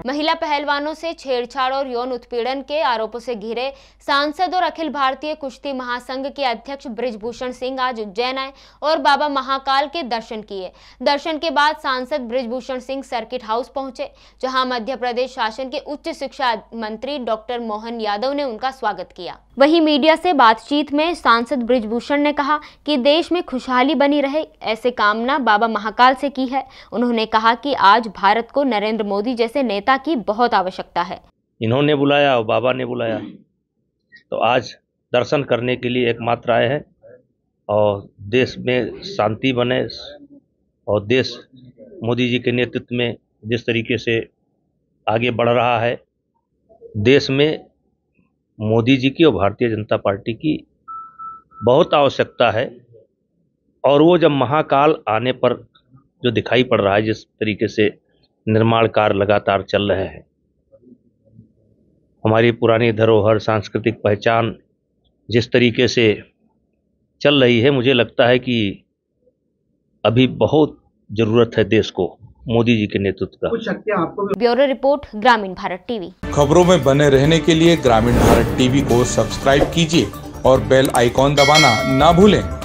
महिला पहलवानों से छेड़छाड़ और यौन उत्पीड़न के आरोपों से घिरे सांसद और अखिल भारतीय कुश्ती महासंघ के अध्यक्ष बृजभूषण सिंह आज उज्जैन आए और बाबा महाकाल के दर्शन किए। दर्शन के बाद सांसद बृजभूषण सिंह सर्किट हाउस पहुंचे, जहां मध्य प्रदेश शासन के उच्च शिक्षा मंत्री डॉक्टर मोहन यादव ने उनका स्वागत किया। वहीं मीडिया से बातचीत में सांसद बृजभूषण ने कहा कि देश में खुशहाली बनी रहे, ऐसे कामना बाबा महाकाल से की है। उन्होंने कहा कि आज भारत को नरेंद्र मोदी जैसे नेता की बहुत आवश्यकता है। इन्होंने बुलाया और बाबा ने बुलाया, तो आज दर्शन करने के लिए एकमात्र आए हैं और देश में शांति बने और देश मोदी जी के नेतृत्व में जिस तरीके से आगे बढ़ रहा है, देश में मोदी जी की और भारतीय जनता पार्टी की बहुत आवश्यकता है। और वो जब महाकाल आने पर जो दिखाई पड़ रहा है, जिस तरीके से निर्माण कार्य लगातार चल रहे हैं, हमारी पुरानी धरोहर, सांस्कृतिक पहचान जिस तरीके से चल रही है, मुझे लगता है कि अभी बहुत ज़रूरत है देश को मोदी जी के नेतृत्व का। ब्यूरो रिपोर्ट, ग्रामीण भारत टीवी। खबरों में बने रहने के लिए ग्रामीण भारत टीवी को सब्सक्राइब कीजिए और बेल आइकॉन दबाना ना भूलें।